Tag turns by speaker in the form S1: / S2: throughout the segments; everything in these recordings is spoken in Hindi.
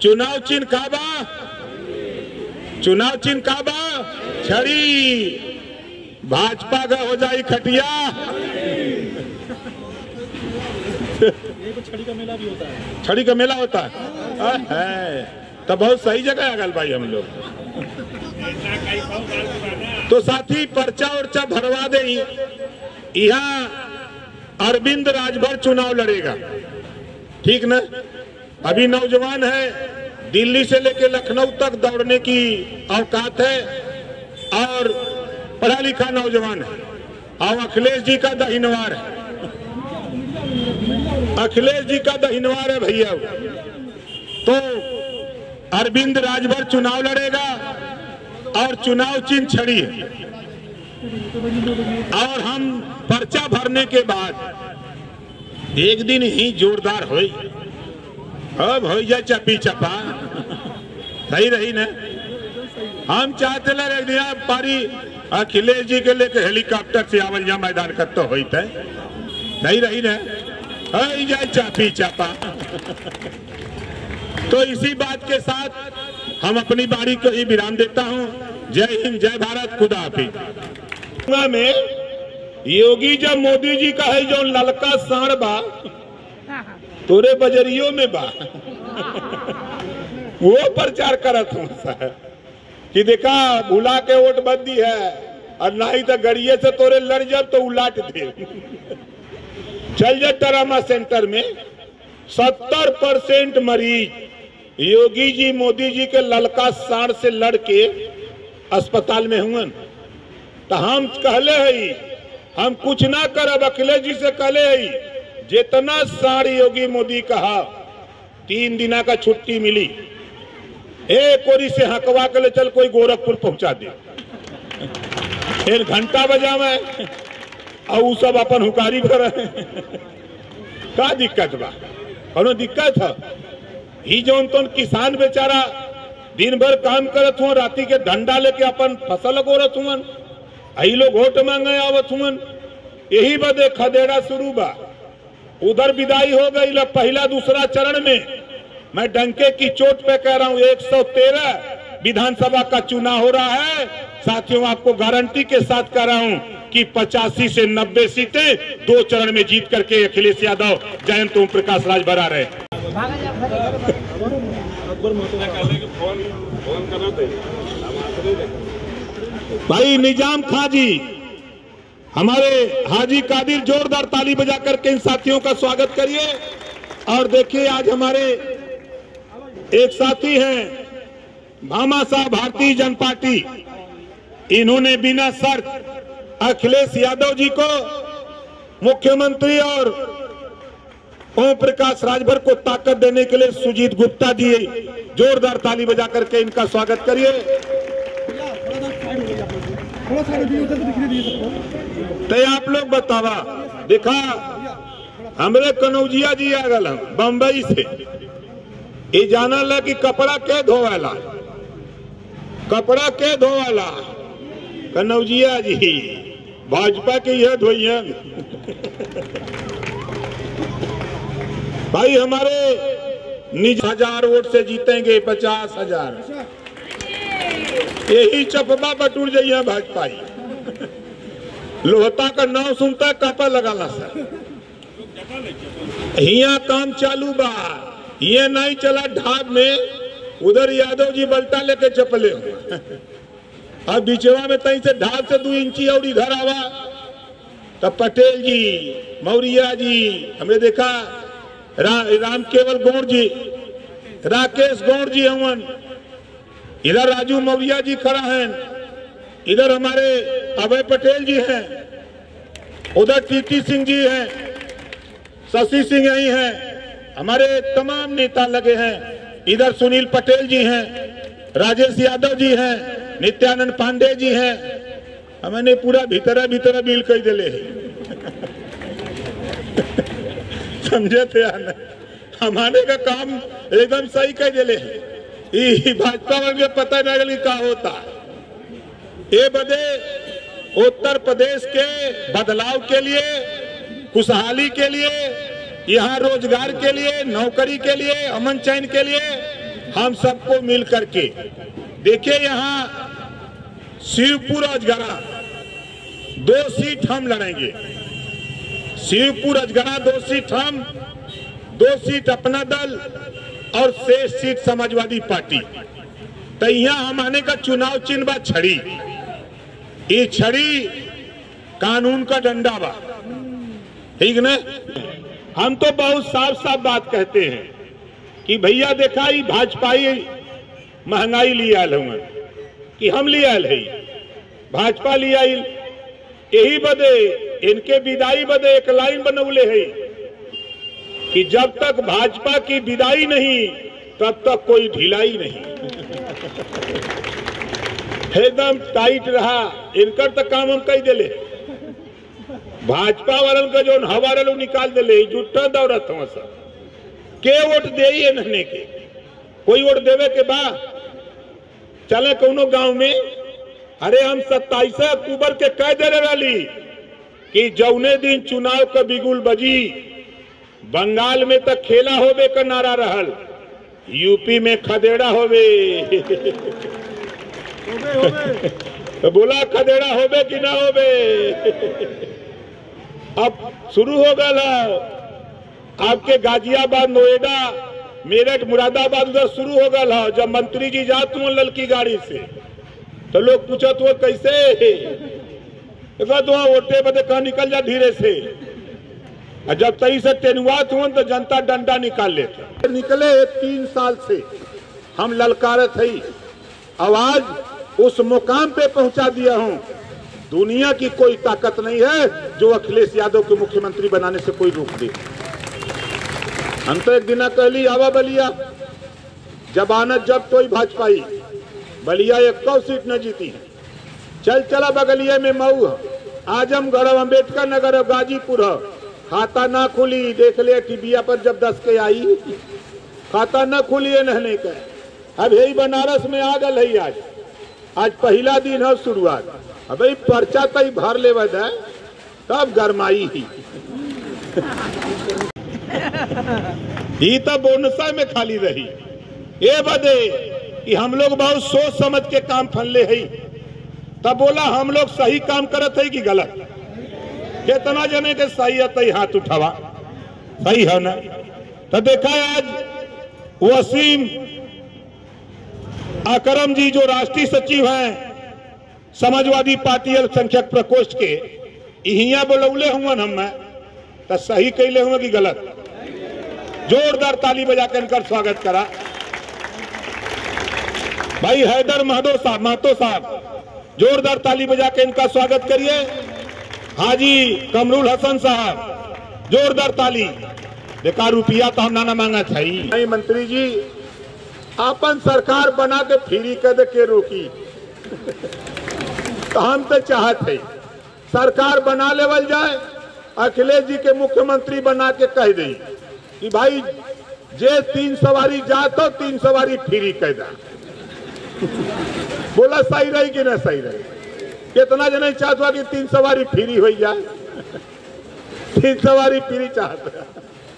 S1: चुनाव चिन्ह का बा? चुनाव चिन्ह का बा? छड़ी। भाजपा का हो जाए खटिया।
S2: छड़ी का मेला भी होता है।
S1: छड़ी का मेला होता है तो बहुत सही जगह है भाई हम लोग। तो साथी पर्चा उर्चा भरवा दे। यहाँ अरविंद राजभर चुनाव लड़ेगा, ठीक ना? अभी नौजवान है, दिल्ली से लेकर लखनऊ तक दौड़ने की औकात है और पढ़ा लिखा नौजवान है। और अखिलेश जी का दहिनवार है, अखिलेश जी का दहिनवार है भैया। तो अरविंद राजभर चुनाव लड़ेगा और चुनाव चिन्ह छड़ी है। और हम पर्चा भरने के बाद एक दिन ही जोरदार होई, अब हो जाए चपी चपा, सही रही ना? हम चाहते लगे दिया पारी अखिलेश जी के लेके हेलीकॉप्टर से आवल जा मैदान का तो होता है, नहीं रही ना? हो जाए चपी चपा। तो इसी बात के साथ हम अपनी बारी को ही विराम देता हूं। जय हिंद, जय भारत, खुदा हाफिज। में योगी जब मोदी जी का है जो ललका साढ़ बा तोरे बजरियों में बा वो प्रचार करत हूँ कि देखा भुला के वोट बंदी है और नहीं तो गड़िए से तोरे लड़ जब तो उलाट दे। चल जा ट्रामा सेंटर में 70% मरीज योगी जी मोदी जी के ललका साढ़ से लड़ के अस्पताल में हुए। तो हम कहले है हम कुछ ना करब, अखिलेश जी से कहले है जितना साढ़ योगी मोदी कहा 3 दिना का छुट्टी मिली, एक ओरी से हकवा के ले चल कोई गोरखपुर पहुंचा दे, फिर घंटा बजा में और वो सब अपन हुकारी कर। का दिक्कत बा? कोनो दिक्कत है? ही जो तो किसान बेचारा दिन भर काम करत हुआ, राती के धंधा लेके अपन फसल गोरत हुआ, आई लोग वोट मांगे आवत हुआ। यही बदे खदेड़ा शुरू बा। उधर विदाई हो गई पहला दूसरा चरण में। मैं डंके की चोट पे कह रहा हूं 113 विधानसभा का चुनाव हो रहा है। साथियों आपको गारंटी के साथ कह रहा हूं कि 85 से 90 सीटें 2 चरण में जीत करके अखिलेश यादव, जयंत ओम प्रकाश राजभर रहे। भाई निजाम खां जी, हमारे हाजी कादिर, जोरदार ताली बजा करके इन साथियों का स्वागत करिए। और देखिए आज हमारे एक साथी हैं भामा साहब, भारतीय जनता पार्टी, इन्होंने बिना शर्त अखिलेश यादव जी को मुख्यमंत्री और ओम प्रकाश राजभर को ताकत देने के लिए सुजीत गुप्ता जी, जोरदार ताली बजा करके इनका स्वागत करिए। तो आप लोग बतावा, देखा हमरे कनौजिया जी आ गल बम्बई से, ये जाना ला कि कपड़ा के धोवाला, कपड़ा के धोवाला कनौजिया जी, भाजपा के यह धोइया। भाई हमारे निज 1000 वोट से जीतेंगे 50,000, यही चपबा बटूर जाइए भाजपा। लोहता का नाम सुनता कापा लगाना सर। यहाँ काम चालू बा, ये नहीं चला ढाब में, उधर यादव जी बल्टा लेके चपले अब बिचवा में तई से ढाब से 2 इंची और इधर आवा। तब पटेल जी, मौर्या जी, हमने देखा राम केवल गौड़ जी, राकेश गौड़ जी हवन, इधर राजू मौर्या जी खड़ा हैं, इधर हमारे अभय पटेल जी हैं, उधर टीटी सिंह जी हैं, शशि सिंह यही हैं, हमारे तमाम नेता लगे हैं, इधर सुनील पटेल जी हैं, राजेश यादव जी हैं, नित्यानंद पांडे जी हैं। हमने पूरा भीतर भीतर बिल कर दिले समझे थे हमारे का काम एकदम सही कर दिले है। भाजपा वाले पता नहीं क्या होता। ये बदे उत्तर प्रदेश के बदलाव के लिए, खुशहाली के लिए, यहाँ रोजगार के लिए, नौकरी के लिए, अमन चैन के लिए हम सबको मिल करके। देखिए यहाँ शिवपुर अजगरा 2 सीट हम लड़ेंगे। शिवपुर अजगरा 2 सीट हम, 2 सीट अपना दल और 6 सीट समाजवादी पार्टी। तो यहाँ हमारे का चुनाव चिन्ह बा छड़ी। ये छड़ी कानून का डंडा बा, ठीक न। हम तो बहुत साफ साफ बात कहते हैं कि भैया देखा ही भाजपाई महंगाई लिया हुआ कि हम लिया है, भाजपा लिया यही बदे इनके विदाई बदे एक लाइन बनौले है कि जब तक भाजपा की विदाई नहीं तब तक कोई ढिलाई नहीं। एकदम टाइट रहा इनकर तो काम हम कही दिले। भाजपा वालन का जो हवा रहा निकाल दिले, जुट्टा दौड़त हो सब के वोट दे नहने के, कोई वोट देवे के बा चले कोनो गांव में। अरे हम 27 अक्टूबर के कह दे रही कि जौने दिन चुनाव का बिगुल बजी, बंगाल में तक खेला होबे का नारा रहल, यूपी में खदेड़ा होबे। तो बोला खदेड़ा होबे कि ना होबे। अब शुरू हो गया आपके गाजियाबाद, नोएडा, मेरठ, मुरादाबाद उधर शुरू हो गया। जब मंत्री जी जात हुआ ललकी गाड़ी से तो लोग पूछत हुआ कैसे, तो वोटे बदे कहा निकल जा धीरे से। और जब तई से तेनुआत हुआ तो जनता डंडा निकाल लेता। निकले 3 साल से हम ललकारत है, आवाज उस मुकाम पे पहुंचा दिया हूं। दुनिया की कोई ताकत नहीं है जो अखिलेश यादव को मुख्यमंत्री बनाने से कोई रोक दे। हम तो एक दिन कहली आवा बलिया, जबानत जब कोई भाजपाई बलिया 1 सीट न जीती है। चल चला बगलिया में मऊ, आजमगढ़, अम्बेडकर नगर, गाजीपुर, खाता ना खुली। देख ले टीबिया पर जब 10 के आई, खाता न खुली नहने का। अब यही बनारस में आ गल है। आज पहला दिन है शुरुआत। अब पर्चा तई भर ले है तब गरमाई ही। ये तो बोनसा में खाली रही। ये बदे कि हम लोग बहुत सोच समझ के काम फनले है। तब बोला हम लोग सही काम करत है कि गलत। कितना जने के सही है तई हाथ उठावा, सही है ना। तो देखा आज वसीम अकरम जी जो राष्ट्रीय सचिव हैं समाजवादी पार्टी अल्पसंख्यक प्रकोष्ठ के, इहिया बोलौले हुआ हम तो सही कैले हुआ कि गलत। जोरदार ताली बजा कर इनका स्वागत करा। भाई हैदर महतो साहब जोरदार ताली बजा के इनका स्वागत करिए। हाजी कमरुल हसन साहब जोरदार ताली। देखा रुपया तो हम ना मांगा था ही। मंत्री जी अपन सरकार बना के फ्री कर दे के रोकी। तो हम तो चाहते सरकार बना लेवल जाए, अखिलेश जी के मुख्यमंत्री बना के कह दे कि भाई जे 3 सवारी जा तो 3 सवारी फ्री कह दा। बोला सही रही कि ना सही रही। कितना जन चाहता कि 3 सवारी फ्री हो जाए। 3 सवारी फ्री चाहता।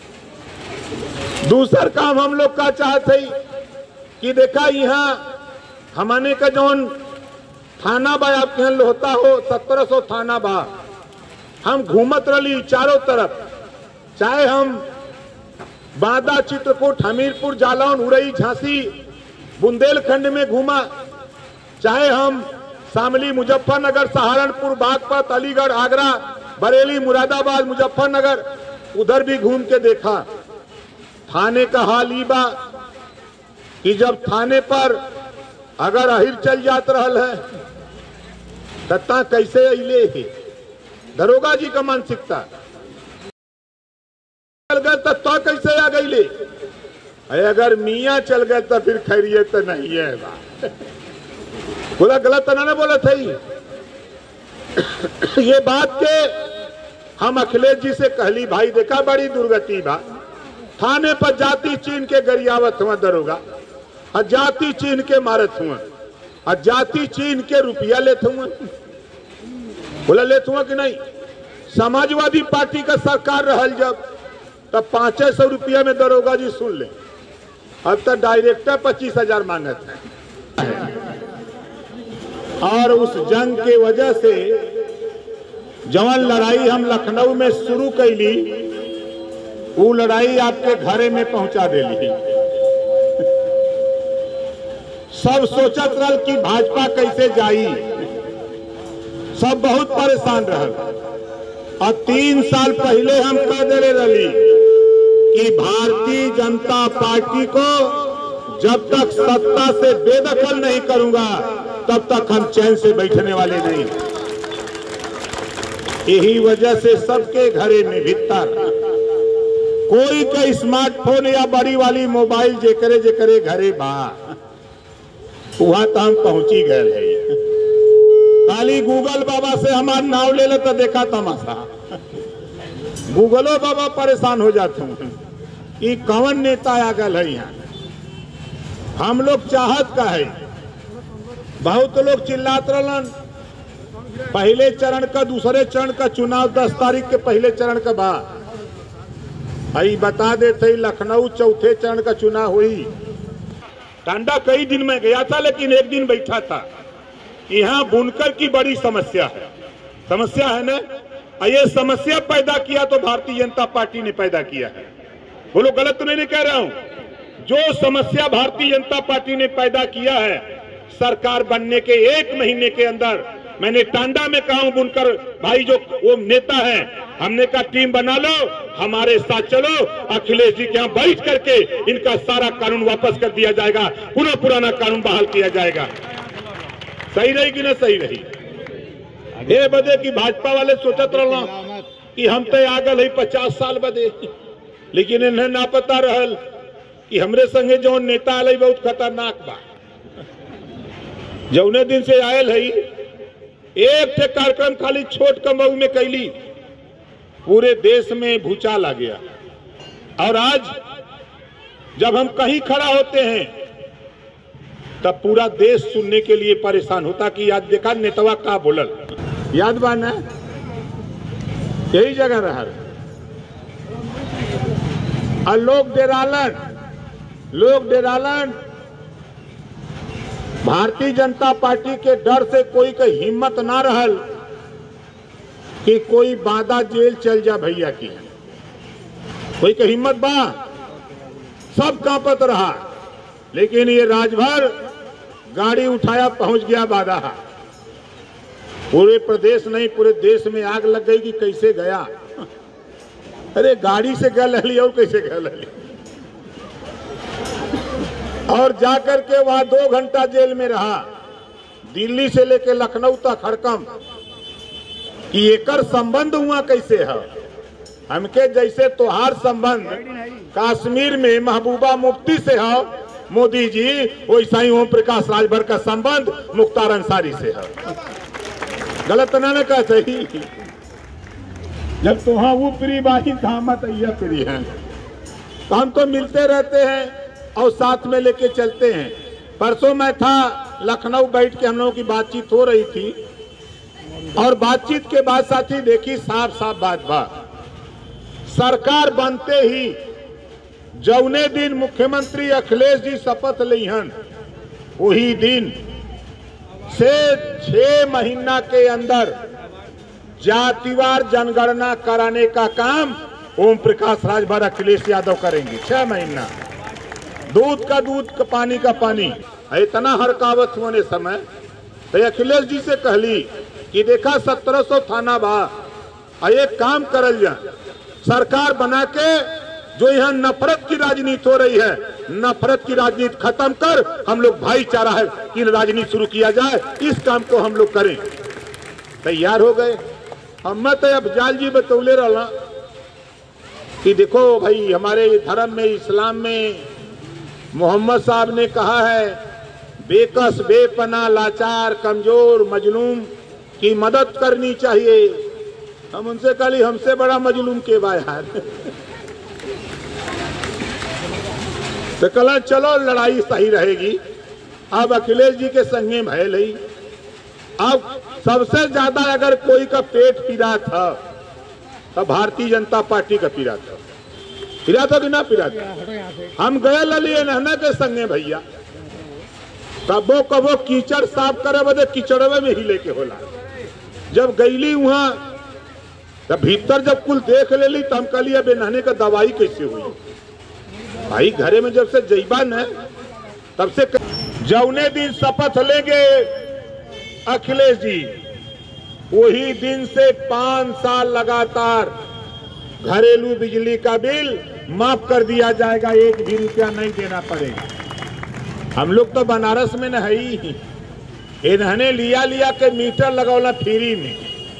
S1: दूसरा काम हम लोग का चाहते कि देखा यहाँ हमने का जौन थाना बा आपके यहाँ लोहता हो 1700 थाना बा। हम घूमत रही चारों तरफ, चाहे हम बांदा, चित्रकूट, हमीरपुर, जालौन, उड़ई, झांसी, बुंदेलखंड में घूमा, चाहे हम शामली, मुजफ्फरनगर, सहारनपुर, बागपत, अलीगढ़, आगरा, बरेली, मुरादाबाद, मुजफ्फरनगर, उधर भी घूम के देखा। थाने का हाल ही बा कि जब थाने पर अगर अहिर चल जात रहल है तत्ता कैसे अले है। दरोगा जी का मानसिकता चल गए तो कैसे आ गई। अगर मियाँ चल गए तो फिर खैरियत तो नहीं है। बोला गलत तो ना बोला था। ये बात के हम अखिलेश जी से कहली भाई देखा बड़ी दुर्गति बा। थाने पर जाति चीन के गरियावत हुआ दरोगा, और जाति चीन के मारत हुआ, और जाति चीन के रुपया लेते हुआ। बोला लेते हुआ कि नहीं। समाजवादी पार्टी का सरकार रहल जब तब 500 रुपया में दरोगा जी सुन ले। अब तक डायरेक्टर 25,000 मांगत है। और उस जंग के वजह से जवन लड़ाई हम लखनऊ में शुरू कैली, वो लड़ाई आपके घरे में पहुंचा देली। सब सोचत रहल कि भाजपा कैसे जाई, सब बहुत परेशान रहल। और 3 साल पहले हम कह दे रही कि भारतीय जनता पार्टी को जब तक सत्ता से बेदखल नहीं करूंगा तब तक हम चैन से बैठने वाले नहीं। यही वजह से सबके घरे में भीतर कोई के स्मार्टफोन या बड़ी वाली मोबाइल जेकरे जेकरे घरे बा, वहां तो हम पहुंची गए है। खाली गूगल बाबा से हमार नाव ले ले तो देखा तमाशा। गूगलो बाबा परेशान हो जाते हैं कि कौन नेता आ गए है यहाँ। हम लोग चाहत का है, बहुत लोग चिल्लात रहलन पहले चरण का दूसरे चरण का चुनाव 10 तारीख के पहले चरण का बाद। आई बता देते लखनऊ चौथे चरण का चुनाव हुई। टांडा कई दिन में गया था लेकिन एक दिन बैठा था। यहाँ बुनकर की बड़ी समस्या है ना। ये समस्या पैदा किया तो भारतीय जनता पार्टी ने पैदा किया है। बोलो गलत तो नहीं कह रहा हूं। जो समस्या भारतीय जनता पार्टी ने पैदा किया है, सरकार बनने के 1 महीने के अंदर मैंने टांडा में कहा हूं, बुनकर भाई जो वो नेता है, हमने कहा टीम बना लो, हमारे साथ चलो, अखिलेश जी के यहाँ बैठ करके इनका सारा कानून वापस कर दिया जाएगा, पुराना कानून बहाल किया जाएगा। सही रही कि ना सही रही? ये बदे कि भाजपा वाले सोचत रहना कि हम तो आगल है 50 साल बदे, लेकिन इन्हें ना पता रहल कि हमरे संगे जो नेता आल बहुत खतरनाक बा। जौने दिन से आयल है एक थे कार्यक्रम खाली छोट कमऊ में कैली, पूरे देश में भूचाल आ गया। और आज जब हम कहीं खड़ा होते हैं तब पूरा देश सुनने के लिए परेशान होता कि याद देखा नेतवा का बोलल, याद बा ना? यही जगह रहा। और लोग डेरालन भारतीय जनता पार्टी के डर से कोई का हिम्मत ना रहल कि कोई बाधा जेल चल जा भैया की। कोई का हिम्मत बा, सब कांपत रहा। लेकिन ये राजभर गाड़ी उठाया पहुंच गया बाधा। पूरे प्रदेश नहीं पूरे देश में आग लग गई कि कैसे गया। अरे गाड़ी से गया लहली और कैसे गया लहली। और जाकर के वहां 2 घंटा जेल में रहा, दिल्ली से लेकर लखनऊ तक हड़कम कि एकर संबंध हुआ कैसे है। हमके जैसे तोहार संबंध कश्मीर में महबूबा मुफ्ती से है मोदी जी, वैसा ही ओम प्रकाश राजभर का संबंध मुख्तार अंसारी से है। गलत ना कह सही। जब तुहा वो प्री बाही धामत यह प्री है, तो हम तो मिलते रहते हैं और साथ में लेके चलते हैं। परसों मैं था लखनऊ, बैठ के हम लोगों की बातचीत हो रही थी और बातचीत के बाद साथी देखी साफ बात सरकार बनते ही जौने दिन मुख्यमंत्री अखिलेश जी शपथ लिहन, वही दिन से 6 महीना के अंदर जातिवार जनगणना कराने का काम ओम प्रकाश राजभर अखिलेश यादव करेंगे। 6 महीना। दूध का दूध का पानी का पानी। इतना हरकावत होने समय तो अखिलेश जी से कहली कि देखा 1700 थाना बा, एक काम करल जा, सरकार बना के जो यहाँ नफरत की राजनीति हो रही है, नफरत की राजनीति खत्म कर हम लोग भाईचारा है कि राजनीति शुरू किया जाए, इस काम को हम लोग करें। तैयार हो गए। हम तो अफजाल जी बतौले रहा कि देखो भाई हमारे धर्म में इस्लाम में मोहम्मद साहब ने कहा है बेकस बेपना लाचार कमजोर मजलूम की मदद करनी चाहिए। हम उनसे कहा हमसे बड़ा मजलूम के बा यार। तो कल चलो लड़ाई सही रहेगी। अब अखिलेश जी के संगे भय नहीं। अब सबसे ज्यादा अगर कोई का पेट पीड़ा था तो भारतीय जनता पार्टी का पीड़ा था। पिरा तो कि ना पिरा? हम गए ललिए नहना के संगे भैया, कबो कबो कीचड़ साफ करे बदे कीचड़वे में ही लेके होला। जब गईली वहां तब भीतर जब कुल देख लेली तो हम कहली अब नहने का दवाई कैसे हुई भाई? घरे में जब से जईबा न तब से जौने दिन शपथ लेंगे अखिलेश जी, वही दिन से 5 साल लगातार घरेलू बिजली का बिल माफ कर दिया जाएगा, 1 भी रुपया नहीं देना पड़ेगा। हम लोग तो बनारस में न है ही, इन्होंने लिया के मीटर लगौला फ्री में,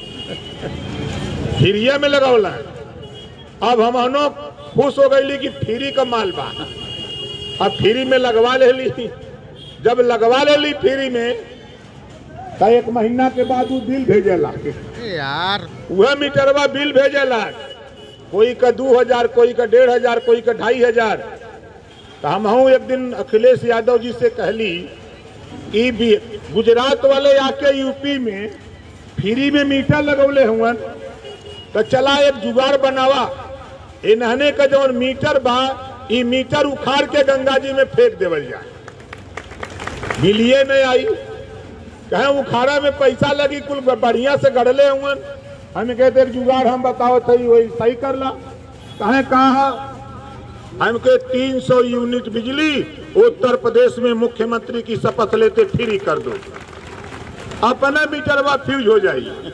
S1: फ्रीया में लगौला। अब हम खुश हो गई कि फ्री का माल बा, अब फ्री में लगवा ले ली। जब लगवा ले ली फ्री में तो 1 महीना के बाद वो बिल भेजेला यार, वह मीटरवा बिल भेजेला, कोई का 2000, कोई का 1500, कोई का 2500। तो हम एक दिन अखिलेश यादव जी से कहली कि भी गुजरात वाले आके यूपी में फ्री में मीटर लगौले हुआ, तो चला एक जुगाड़ बनावा, इन्हने का जो मीटर बा ये मीटर उखाड़ के गंगा जी में फेंक देवल जाए। बिलिये नहीं आई, कहे उखाड़ा में पैसा लगी, कुल बढ़िया से गढ़ले हुआ। हम कहते एक जुगाड़ हम बताओ थे वही सही कर ला। कहे कहा हमके 300 यूनिट बिजली उत्तर प्रदेश में मुख्यमंत्री की शपथ लेते फ्री कर दो, अपना मीटर बा फ्यूज हो जाएगी।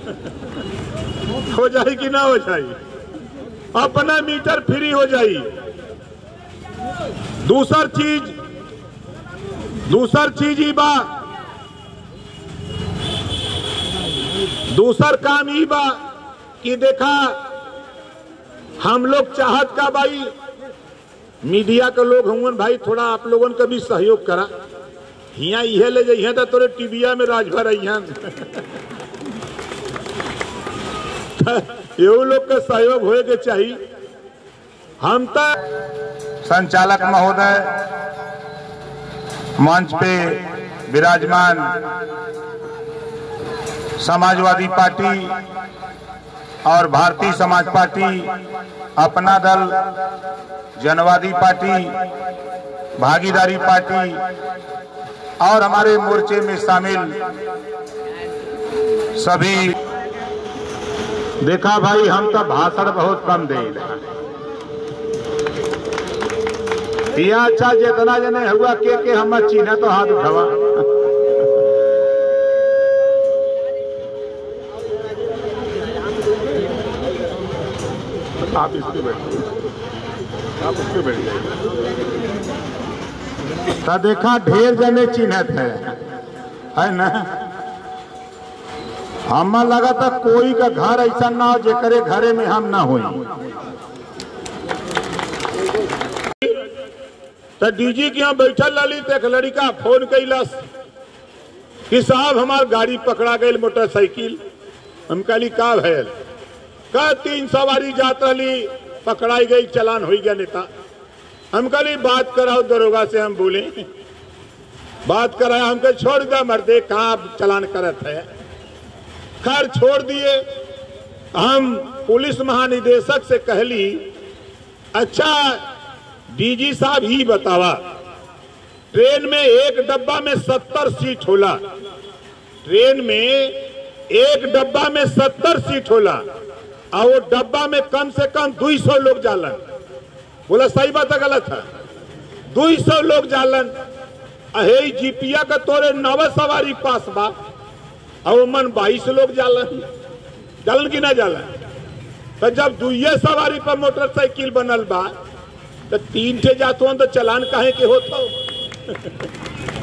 S1: हो जाए कि ना हो जाए, अपना मीटर फ्री हो जाए। दूसर चीज ही बा, दूसर काम ही बा कि देखा हम लोग चाहत का भाई मीडिया के लोग होंगे भाई, थोड़ा आप लोगों का भी सहयोग करा। हिया यह ले जाइए तो तोरे टीबिया में राजभर यो लोग का सहयोग होए के चाहिए। हम तो संचालक महोदय मंच पे विराजमान समाजवादी पार्टी और भारतीय समाज पार्टी, अपना दल, जनवादी पार्टी, भागीदारी पार्टी और हमारे मोर्चे में शामिल सभी, देखा भाई हम तो भाषण बहुत कम दे दिया। अच्छा जितना जने हुआ के हम चीना तो हाथ उठावा। आप इस पे बैठिए, आप उस पे बैठ जाइए। तो देखा ढेर जने चिन्हत है ना। हमें लगा था कोई का घर ऐसा ना हो जेकरे घरे में हम ना होई। तो डीजी के यहाँ बैठल रही तो एक लड़का फोन कैलस कि साहब हमार गाड़ी पकड़ा गई मोटरसाइकिल। हम कहली का भैल? का 3 सवारी जात रही, पकड़ाई गई, चलान हो गया नेता। हम कहली बात कराओ दरोगा से, हम बोले बात कराया, हमको छोड़ दे मर्दे, कहाँ चलान करत है। खैर छोड़ दिए। हम पुलिस महानिदेशक से कहली अच्छा डीजी साहब ही बतावा, ट्रेन में एक डब्बा में 70 सीट होला, ट्रेन में एक डब्बा में 70 सीट होला और वो डब्बा में कम से कम 200 लोग जालन। बोला सही बात है गलत है? 200 लोग जालन। अहे जीपिया का तोरे 9 सवारी पास बा और मन 22 लोग जालन की ना जालन। तो जब 2 सवारी पर मोटरसाइकिल बनल बा तो 3 ठे जात हो तो चलान काहे के होत हो?